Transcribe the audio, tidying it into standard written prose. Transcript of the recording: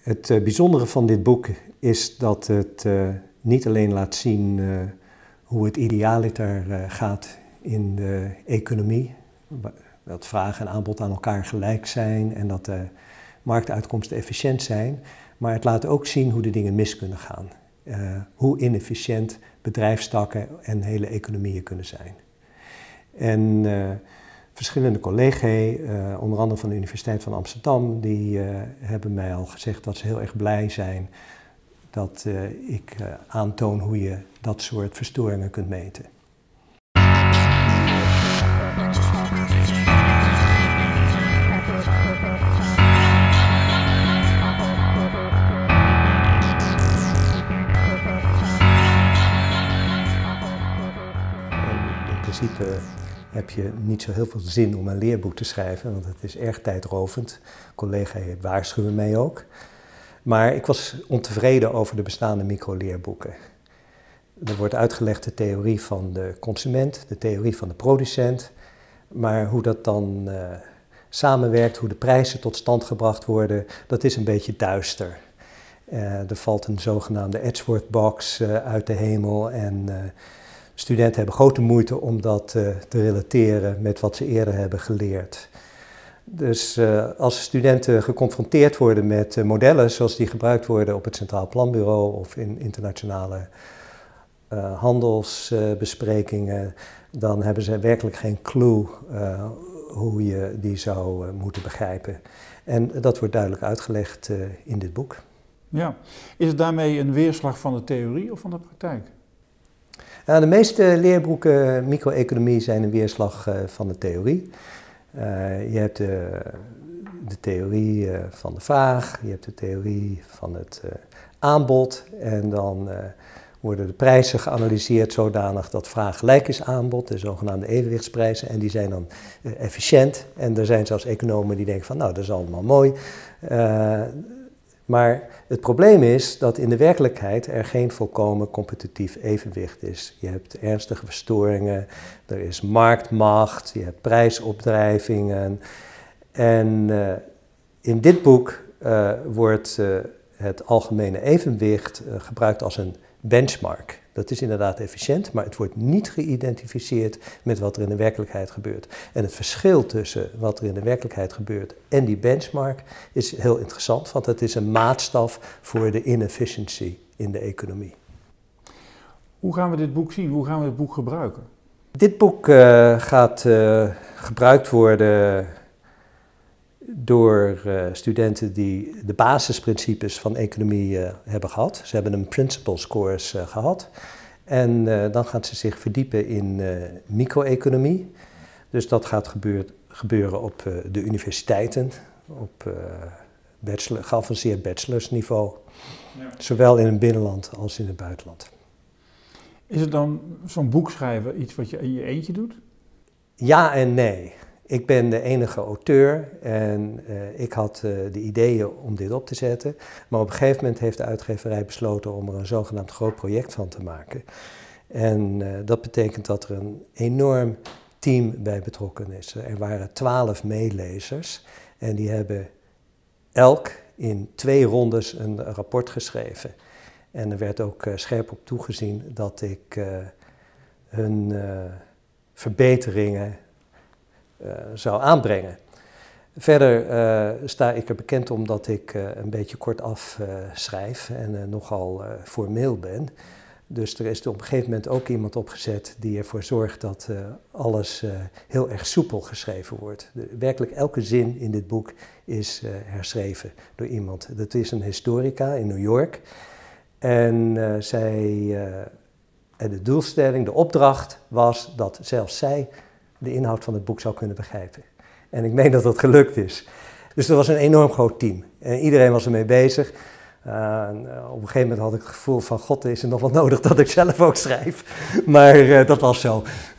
Het bijzondere van dit boek is dat het niet alleen laat zien hoe het idealiter gaat in de economie, dat vraag en aanbod aan elkaar gelijk zijn en dat de marktuitkomsten efficiënt zijn, maar het laat ook zien hoe de dingen mis kunnen gaan. Hoe inefficiënt bedrijfstakken en hele economieën kunnen zijn. En verschillende collega's, onder andere van de Universiteit van Amsterdam, die hebben mij al gezegd dat ze heel erg blij zijn dat ik aantoon hoe je dat soort verstoringen kunt meten. In principe heb je niet zo heel veel zin om een leerboek te schrijven, want het is erg tijdrovend. Collega's waarschuwen mij ook. Maar ik was ontevreden over de bestaande microleerboeken. Er wordt uitgelegd de theorie van de consument, de theorie van de producent, maar hoe dat dan samenwerkt, hoe de prijzen tot stand gebracht worden, dat is een beetje duister. Er valt een zogenaamde Edgeworth-box uit de hemel en studenten hebben grote moeite om dat te relateren met wat ze eerder hebben geleerd. Dus als studenten geconfronteerd worden met modellen zoals die gebruikt worden op het Centraal Planbureau of in internationale handelsbesprekingen, dan hebben ze werkelijk geen clue hoe je die zou moeten begrijpen. En dat wordt duidelijk uitgelegd in dit boek. Ja. Is het daarmee een weerslag van de theorie of van de praktijk? De meeste leerboeken micro-economie zijn een weerslag van de theorie. Je hebt de theorie van de vraag, je hebt de theorie van het aanbod en dan worden de prijzen geanalyseerd zodanig dat vraag gelijk is aanbod, de zogenaamde evenwichtsprijzen, en die zijn dan efficiënt. En er zijn zelfs economen die denken van nou, dat is allemaal mooi. Maar het probleem is dat in de werkelijkheid er geen volkomen competitief evenwicht is. Je hebt ernstige verstoringen, er is marktmacht, je hebt prijsopdrijvingen. En in dit boek wordt het algemene evenwicht gebruikt als een benchmark. Dat is inderdaad efficiënt, maar het wordt niet geïdentificeerd met wat er in de werkelijkheid gebeurt. En het verschil tussen wat er in de werkelijkheid gebeurt en die benchmark is heel interessant, want het is een maatstaf voor de inefficiency in de economie. Hoe gaan we dit boek zien? Hoe gaan we dit boek gebruiken? Dit boek gaat gebruikt worden door studenten die de basisprincipes van economie hebben gehad. Ze hebben een principles course gehad. En dan gaan ze zich verdiepen in micro-economie. Dus dat gaat gebeuren op de universiteiten, op geavanceerd bachelorsniveau. Ja. Zowel in het binnenland als in het buitenland. Is het dan zo'n boek schrijven iets wat je in je eentje doet? Ja en nee. Ik ben de enige auteur en ik had de ideeën om dit op te zetten. Maar op een gegeven moment heeft de uitgeverij besloten om er een zogenaamd groot project van te maken. En dat betekent dat er een enorm team bij betrokken is. Er waren 12 meelezers en die hebben elk in 2 rondes een rapport geschreven. En er werd ook scherp op toegezien dat ik hun verbeteringen zou aanbrengen. Verder sta ik er bekend omdat ik een beetje kortaf schrijf en nogal formeel ben. Dus er is op een gegeven moment ook iemand opgezet die ervoor zorgt dat alles heel erg soepel geschreven wordt. Werkelijk elke zin in dit boek is herschreven door iemand. Dat is een historica in New York. En de doelstelling, de opdracht was dat zelfs zij de inhoud van het boek zou kunnen begrijpen. En ik meen dat dat gelukt is. Dus dat was een enorm groot team. En iedereen was ermee bezig. Op een gegeven moment had ik het gevoel van, god, is er nog wat nodig dat ik zelf ook schrijf. Maar dat was zo.